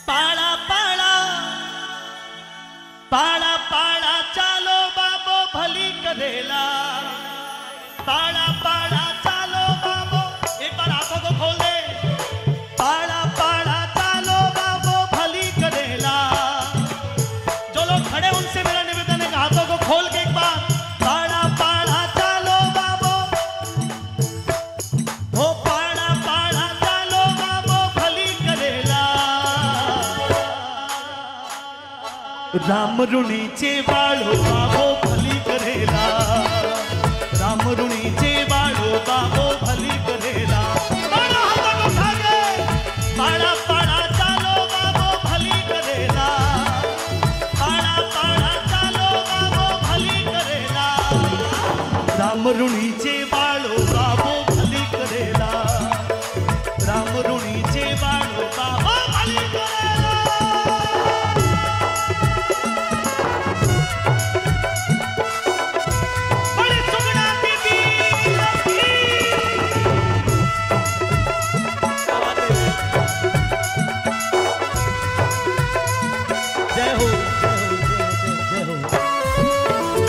पाड़ा पाड़ा पाड़ा पाड़ा चालो बाबो भली करेला। पाड़ा पाड़ा चालो बाबो, एक बार आंखों को खोल दे। पाड़ा पाड़ा चालो बाबो भली करेला। जो लोग खड़े उनसे मेरा निवेदन है, हाथों को खोल के एक बार पाड़ा पाड़ा चालो बाबो, हो पाड़ा पाड़ा चालो बाबो भली करेला। राम ऋणीचे वाळो बाबो भली करेला। राम ऋणीचे वाळो बाबो भली करेला। पाड़ा हाथों को उठा के, पाड़ा पाड़ा चालो बाबो भली करेला। पाड़ा पाड़ा चालो बाबो भली करेला। राम ऋणीचे वाळो बाबो भली करेला। राम ऋणीचे वाळो बाबो भली करेला। बड़ी सुगड़ा दीदी रखी। जय हो जय हो जय हो जय हो।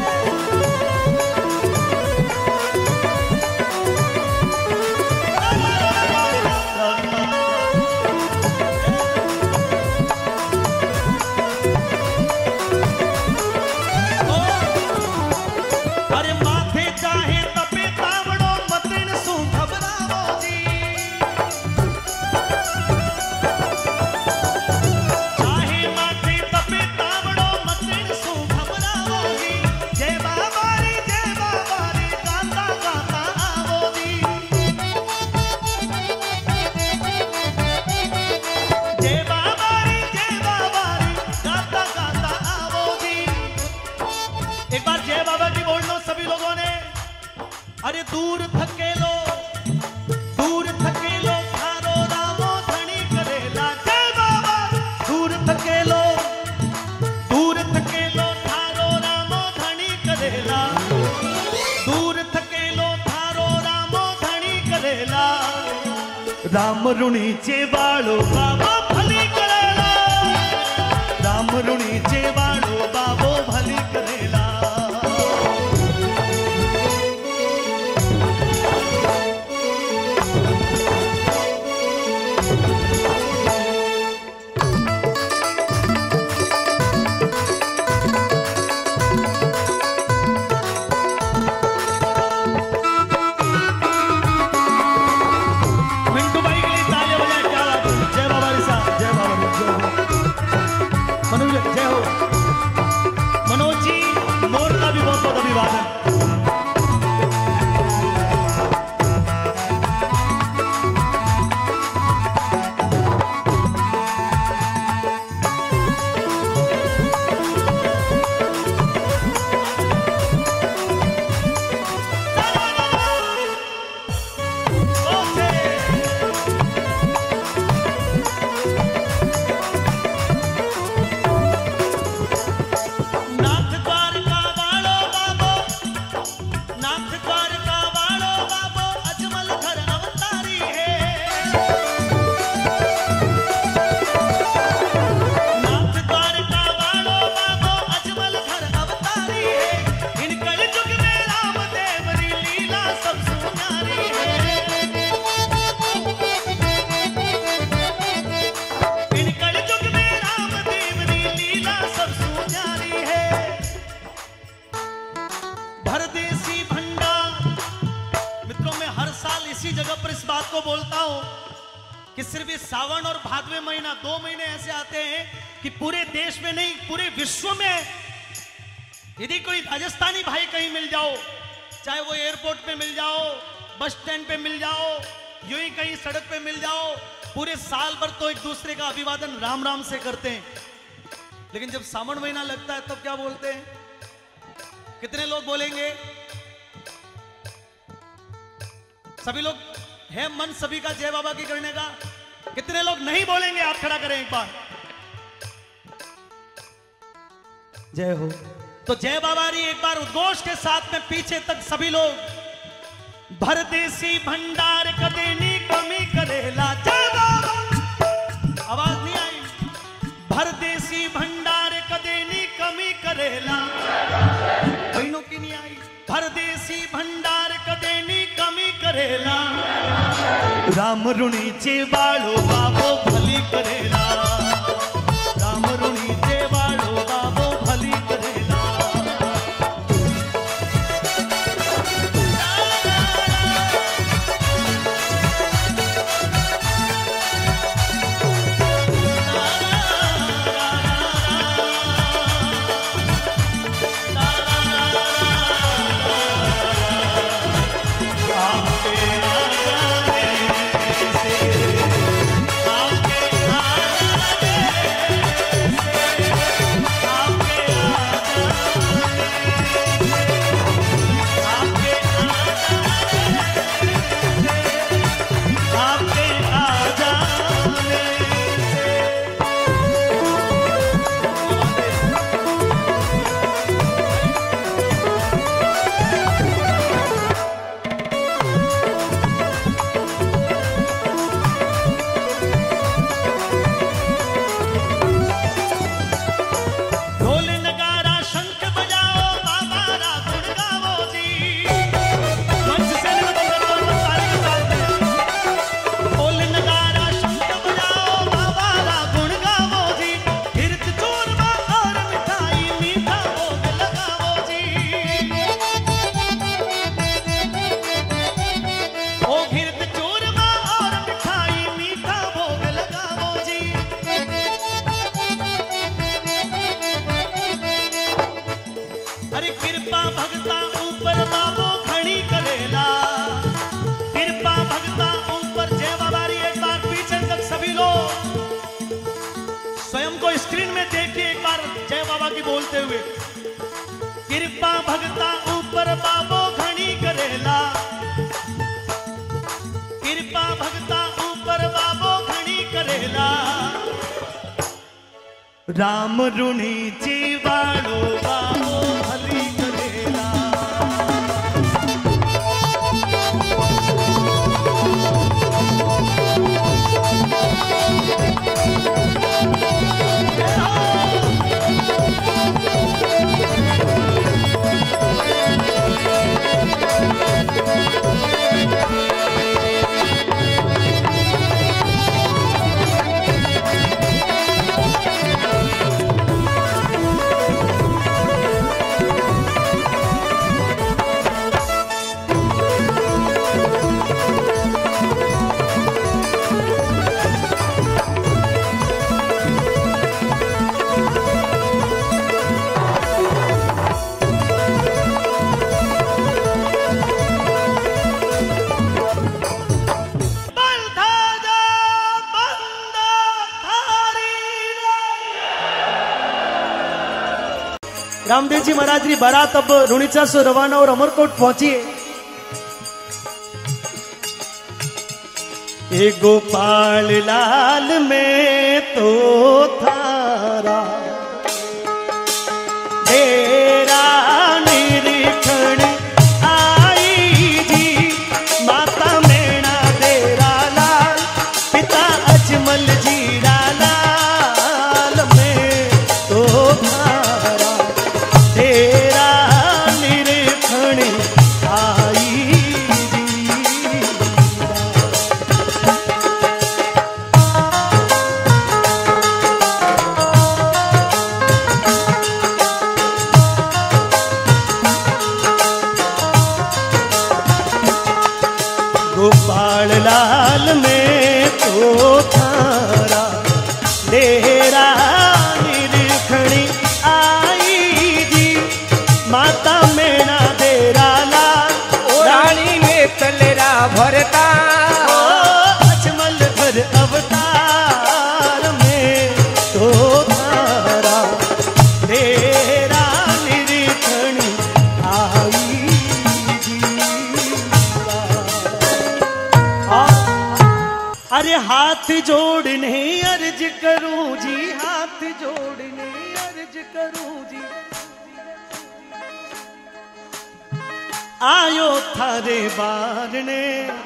अरे माथे चाहे तपे तावड़ो मतिन सु घबरावो जी। चाहे माथे तपे तावड़ो मतिन सु घबरावो जी। जय बाबा रे गाता गाता आवो जी। जय बाबा रे गाता गाता आवो जी। एक बार जय बाबा की बोल लो सभी लोगों ने। अरे दूर थकेलो थारो रामो धनी करेला। जय बाबा। दूर थकेलो थारो रामो धनी करेला। दूर थकेलो थारो रामो धनी करेला। राम ऋणीचे वाळो बाबो भली करेला। राम ऋणीचे वाळो बाबो भली करेला। मिंटू भाई के लिए तालियां बजाएं, क्या बात है। जय बाबा रे साहब, जय बाबा रे, जय हो। मनोज जय हो। मनोज जी मोर का भी बहुत बहुत अभिवादन। नाथ द्वारका वाळो बाबो, नाथ द्वारका वाळो बाबो अजमल घर अवतारी है। नाथ द्वारका वाळो बाबो अजमल घर अवतारी है। इन कलयुग में राम देवरी लीला सब सुनारी है। इन कलयुग में राम देवरी लीला सब सुनारी है। भरदेसी भंडार। मित्रों मैं हर साल इसी जगह पर इस बात को बोलता हूं कि सिर्फ ये सावन और भादवे महीना, 2 महीने ऐसे आते हैं कि पूरे देश में नहीं पूरे विश्व में यदि कोई राजस्थानी भाई कहीं मिल जाओ, चाहे वो एयरपोर्ट पे मिल जाओ, बस स्टैंड पे मिल जाओ, यूं ही कहीं सड़क पे मिल जाओ, पूरे साल भर तो एक दूसरे का अभिवादन राम राम से करते हैं। लेकिन जब सावन महीना लगता है तब क्या बोलते हैं? कितने लोग बोलेंगे? सभी लोग है मन सभी का जय बाबा की करने का? कितने लोग नहीं बोलेंगे? आप खड़ा करें एक बार। जय हो। तो जय बाबा री एक बार उद्घोष के साथ में पीछे तक सभी लोग। भरदेसी भंडार कदेनी कमी करेला। जय बाबा। आवाज नहीं आई। करेला, राम ऋणीचे बाळो बाबो भली करेला, राम ऋणीचे बाळो बाबो भली करेला। बोलते हुए कृपा भगता ऊपर बाबो घणी करेला, कृपा भगता ऊपर बाबो घणी करेला, राम ऋणीचे बाळो बाबो भली करेला। रामदेव जी महाराज की बारात अब रुणीचा से रवाना और अमरकोट पहुंची है। ए गोपाल लाल में तो थारा तेरा निरीक्षण आई जी, माता मेणा तेरा लाल, पिता अजमल जी लाल में तो थारा तेरा निरीक्षण आई जी। गोपाल लाल में तो थारा तेरा निरीक्षण आई जी, माता मेणा तेरा लाल, रानी में तलेरा भरता, अजमल भर अवतार में तो थारा तेरा निरीक्षण आई जी। अरे हाथ जोड़ने अर्ज करूं जी, हाथ जोड़ने अर्ज करूं जी, आयो थारे बारने,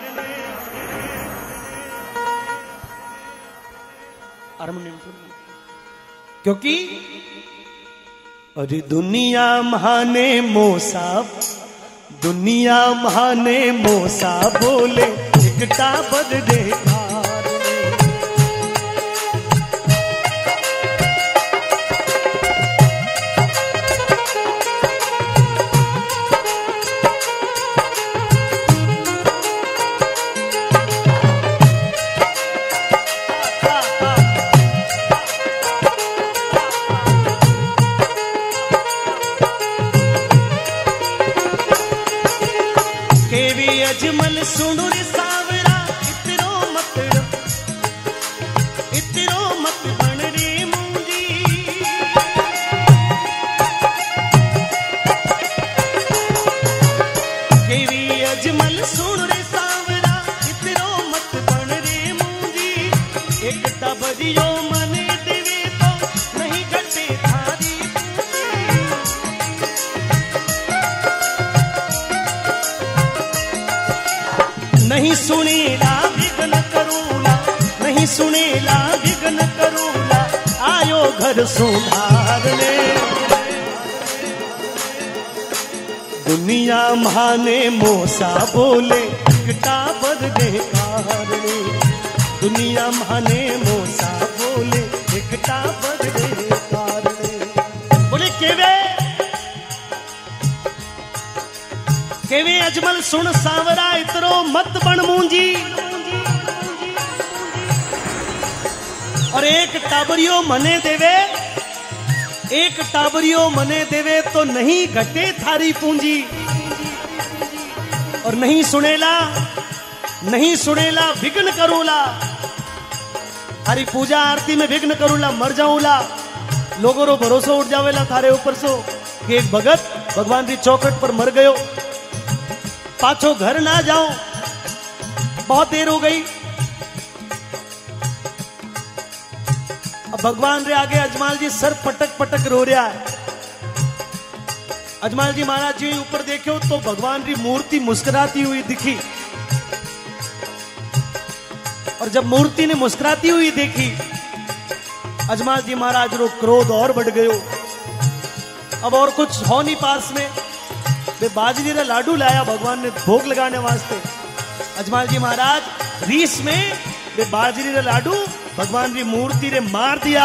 क्योंकि अरे दुनिया महाने मोसा दुनिया माने मोसा बोले एकटा बदले अजमल सुनो रे सावरा इतरो मत बन रे मूंजी केवी अजमल सुनो रे सावरा इतरो मत बन रे मूंजी एक तबरियो मने देवे तो नहीं घटे थारी नहीं सुनेला विघ्न करूला नहीं सुनेला विघ्न करूला आयो घर सुधार ले दुनिया माने मोसा बोले एकटा बदले कारणे दुनिया माने मोसा बोले एकटा बदले कारणे बोले केवे अजमल सुन सावरा इतरो मत बन मूंजी और एक टाबरियो मने देवे तो नहीं घटे थारी पूंजी और नहीं सुनेला विघ्न करूला हरी पूजा आरती में विघ्न करूला मर जाऊला लोगों रो भरोसा उठ जावेला थारे ऊपर सो कि एक भगत भगवान की चौखट पर मर गयो पाछो घर ना जाओ बहुत देर हो गई अब भगवान रे आगे अजमाल जी सर पटक पटक रो रहा है अजमाल जी महाराज जी ऊपर देखो तो भगवान की मूर्ति मुस्कुराती हुई दिखी और जब मूर्ति ने मुस्कुराती हुई देखी अजमाल जी महाराज रो क्रोध और बढ़ गयो अब और कुछ हो नहीं पास में वे बाजरी रे लाडू लाया भगवान ने भोग लगाने वास्ते अजमाल जी महाराज रीस में वे बाजरी रे लाडू भगवान की मूर्ति रे मार दिया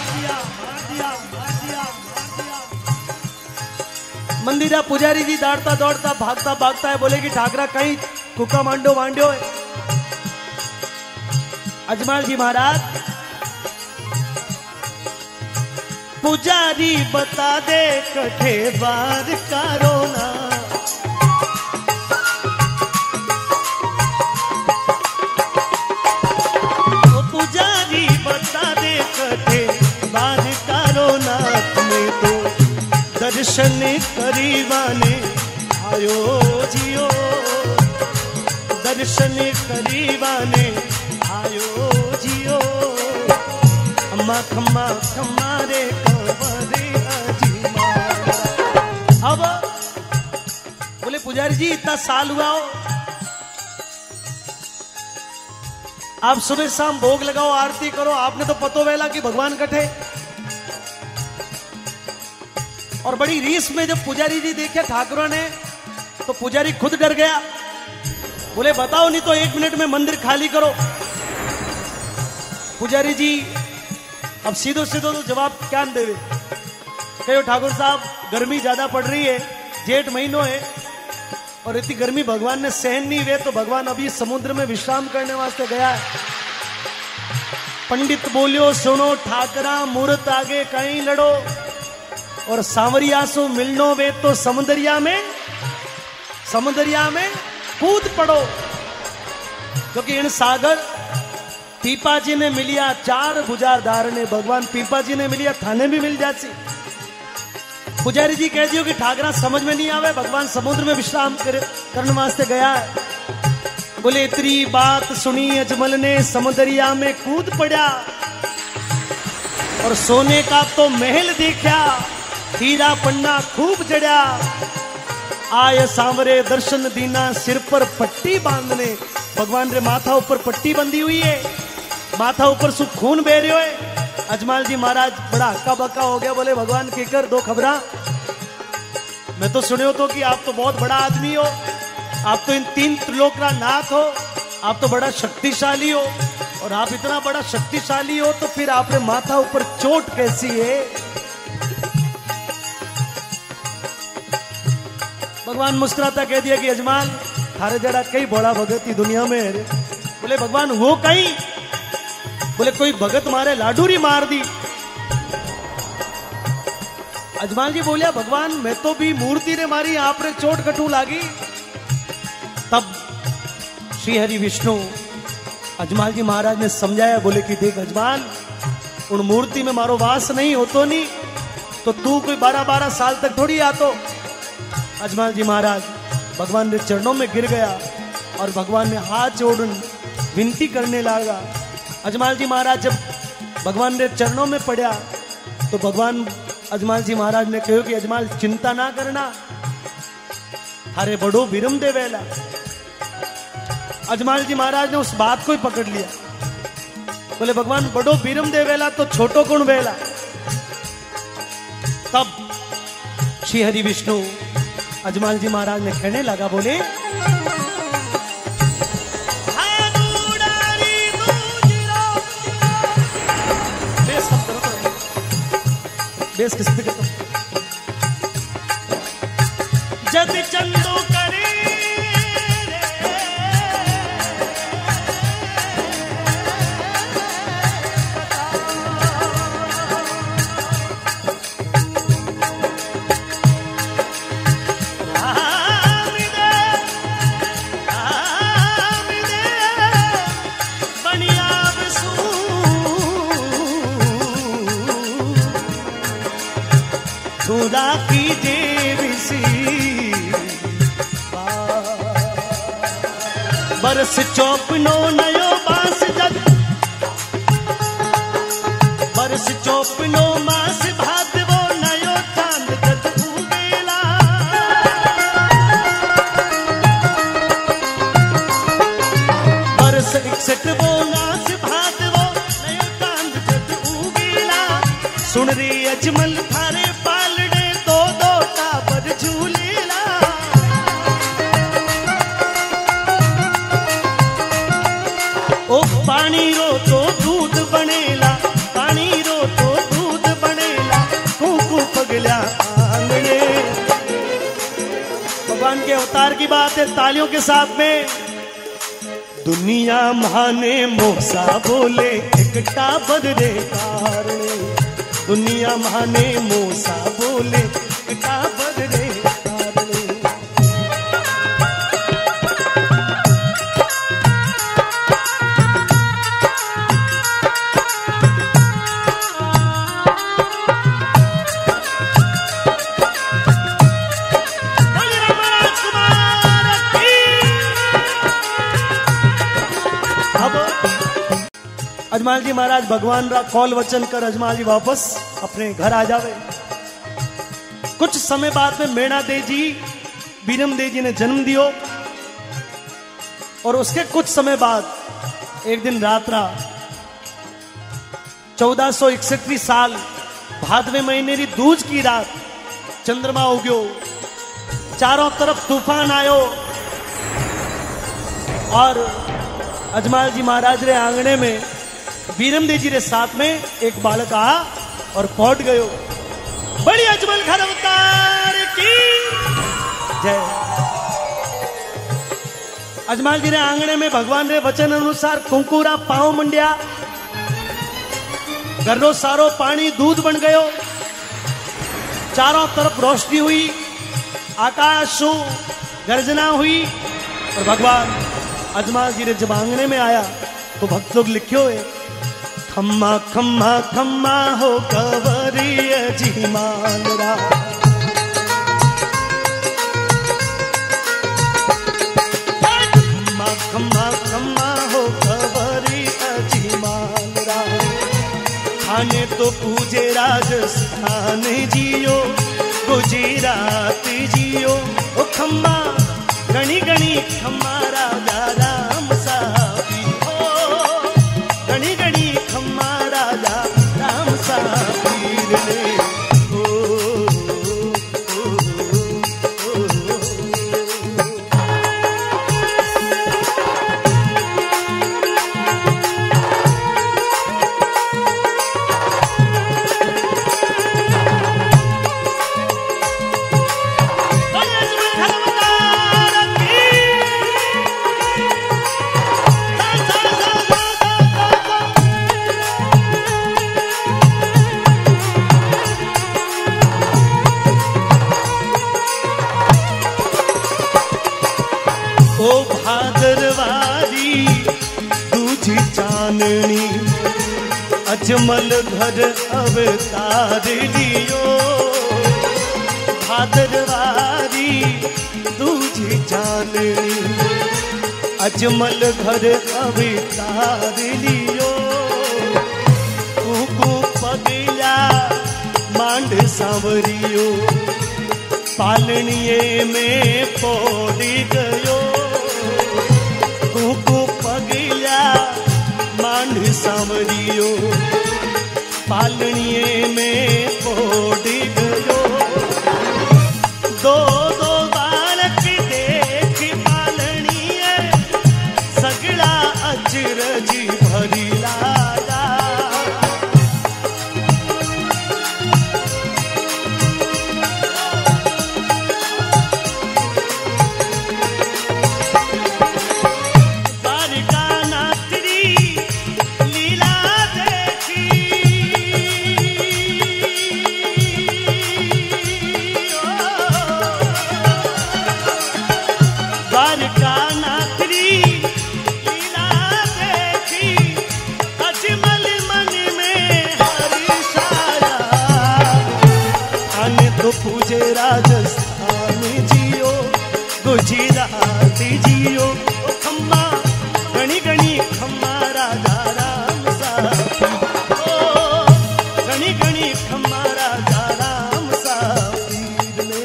मंदिरा पुजारी जी दौड़ता दौड़ता भागता भागता है बोले कि ठाकरा कहीं कुका मांडो है अजमाल जी महाराज पुजारी बता दे कठे बार कारोना पुजारी बता दे कठे बार कारोना तुम्हें तो दर्शन करीवाने आयो जियो दर्शन करीवाने आयो जियो अम्मा खम्मा खम्मा रे अब बोले पुजारी जी इतना साल हुआ हो आप सुबह शाम भोग लगाओ आरती करो आपने तो पतो वेला कि भगवान कठे और बड़ी रीस में जब पुजारी जी देखे ठाकुरों ने तो पुजारी खुद डर गया बोले बताओ नहीं तो 1 मिनट में मंदिर खाली करो पुजारी जी अब सीधो सीधो तो जवाब क्या देवे कहो ठाकुर साहब गर्मी ज्यादा पड़ रही है जेठ महीनों है और इतनी गर्मी भगवान ने सहन नहीं हुए तो भगवान अभी समुद्र में विश्राम करने वास्ते गया है पंडित बोलियो सुनो ठाकरा मूर्त आगे कहीं लड़ो और सांवरिया सो मिलनो वे तो समुद्रिया में कूद पड़ो क्योंकि इन सागर पीपा जी ने मिलिया 4 बुझारदार ने भगवान पीपा जी ने मिलिया थाने भी मिल जाती पुजारी जी कह दियो कि ठाकरा समझ में नहीं आवे भगवान समुद्र में विश्राम करने वास्ते गया है बोले इतनी बात सुनी अजमल ने समुद्रिया में कूद पड़ा और सोने का तो महल देखा हीरा पन्ना खूब जड़ा आय सांवरे दर्शन दीना सिर पर पट्टी बांधने भगवान रे माथा ऊपर पट्टी बंधी हुई है माथा ऊपर सु खून बह रहे है अजमाल जी महाराज बड़ा हक्का बक्का हो गया बोले भगवान की कर दो खबरा मैं तो सुने हो तो कि आप तो बहुत बड़ा आदमी हो, आप तो इन 3 त्रिलोक का नाथ हो, आप तो बड़ा शक्तिशाली हो। और आप इतना बड़ा शक्तिशाली हो तो फिर आपने माथा ऊपर चोट कैसी है? भगवान मुस्कुराता कह दिया कि अजमाल थारे जड़ा कई बड़ा भगत ही दुनिया में है। बोले भगवान वो कहीं? बोले कोई भगत मारे लाडूरी मार दी। अजमाल जी बोलिया भगवान मैं तो भी मूर्ति ने मारी, आपने चोट कटू लागी। तब श्री हरि विष्णु अजमाल जी महाराज ने समझाया, बोले कि देख अजमाल उन मूर्ति में मारो वास नहीं होतो नहीं तो तू कोई 12-12 साल तक थोड़ी आतो। अजमाल जी महाराज भगवान के चरणों में गिर गया और भगवान ने हाथ जोड़ विनती करने लगा। अजमाल जी महाराज जब भगवान के चरणों में पड़ा तो भगवान अजमाल जी महाराज ने कहो कि अजमाल चिंता ना करना, थारे बड़ो विरम दे वेला। अजमाल जी महाराज ने उस बात को ही पकड़ लिया। बोले भगवान बड़ो विरम दे वेला तो छोटो कौन वेला? तब श्री हरि विष्णु अजमाल जी महाराज ने कहने लगा, बोले बेस किस पे करता जद चंदो करे खुदा की देवी बरस चौपनो नयो बास जग, बरस चौपनो मास भादवो नयो चांद जग उगेला। बरस 61वो नास भादवो नयो चांद जग उगेला। सुन रे अजमल थारे पानी रो तो दूध बनेला, पानी रो तो दूध बनेला, कुकू पगला आंगने। भगवान के अवतार की बात है, तालियों के साथ में। दुनिया माने मोसा बोले एकटा बदरे कारणे, दुनिया माने मोसा बोले एकटा बदरे कारणे। अजमाल जी महाराज भगवान रा कॉल वचन कर अजमाल जी वापस अपने घर आ जावे। कुछ समय बाद में मेणा दे जी बीरम दे जी ने जन्म दियो और उसके कुछ समय बाद एक दिन रात 1461 साल भादवे महीने री दूज की रात चंद्रमा उग्यो, चारों तरफ तूफान आयो और अजमाल जी महाराज रे आंगने में बीरम दे जी रे साथ में एक बालक आ और पहुंच गयो। बड़ी अजमल घर अवतार की जय। अजमाल जी रे आंगणे में भगवान रे वचन अनुसार कुंकुरा पांव मंड्या, घरो सारो पानी दूध बन गयो, चारों तरफ रोशनी हुई, आकाश गर्जना हुई और भगवान अजमाल जी रे जब आंगणे में आया तो भक्त लोग लिखियो है, खम्मा खम्मा खम्मा हो कवरिया जी मानरा। खम्मा खम्मा खम्मा हो कवरिया जी मानरा। खाने तो पूजे राजस्थान जियो, गुजरात जियो। ओ खम्मा गणी गणी खम्मा राजा राम साबी हो, गणी गणी खम्मा राजा राम साबीर ने। अजमल घर अवतार लियो भादरवारी दूजी जाननी अजमल घर अवतार लियो कूकू पगला मांड सांवरियो पालनिए में पोड़ी गयो कूकू पगला मांड सांवरियो पालनिए में पोड़ी गयो दो दो बालक देख पालनिए सगड़ा अचरज भरी लागा पूजे राजस्थान जियो गुजरात जियो खम्मा गणी गणी खम्मा राजा राम साथी ओ गणी गणी खम्मा राजा राम साथी ने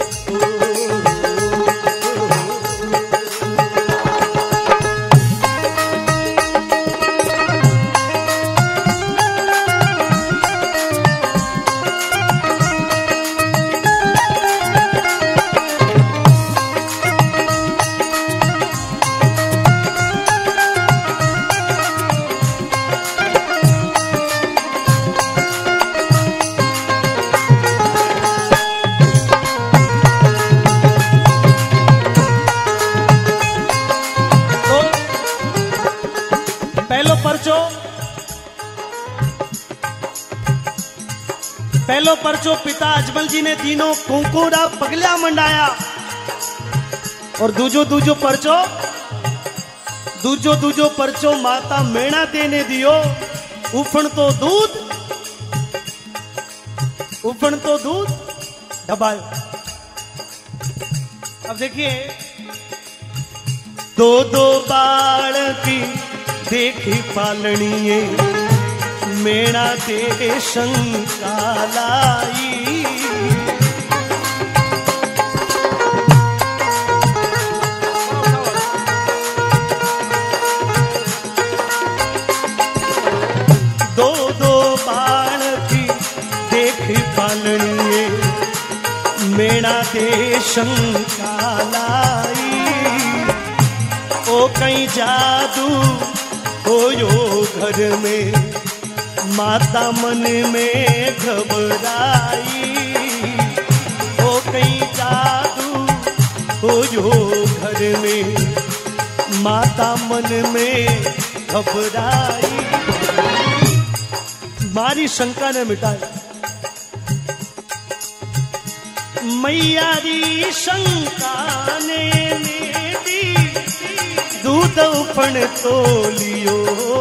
पहलो परचो पिता अजमल जी ने तीनों कुंकुरा पगला मंडाया और दूजो परचो माता मेणा देने दियो उफण तो दूध दबायो। अब देखिए दो दो बालकी देखी पालनिए मेणा दे शंका लाई दो दो बालकी देखी पालनिए मेणा दे शंका लाई ओ कहीं जादू होयो घर में माता मन में घबराई हो कहीं जादू हो जो घर में माता मन में घबराई मारी शंका ने मिटाई मैयारी शंका ने मेरी दूध उफण तो लियो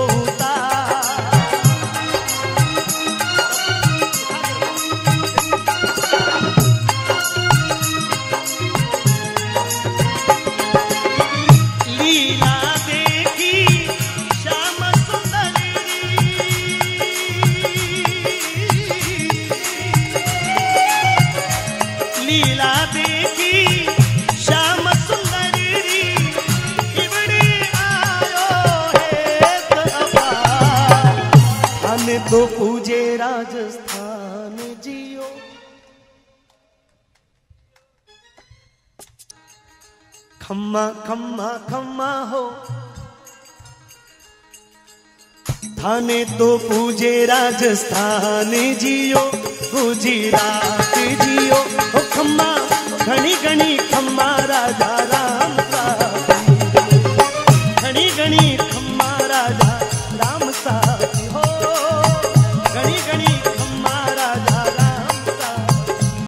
तो पूजे राजस्थान जियो खम्मा खम्मा खम्मा हो थाने तो पूजे राजस्थान जियो गुजरात जियो खम्मा घनी घनी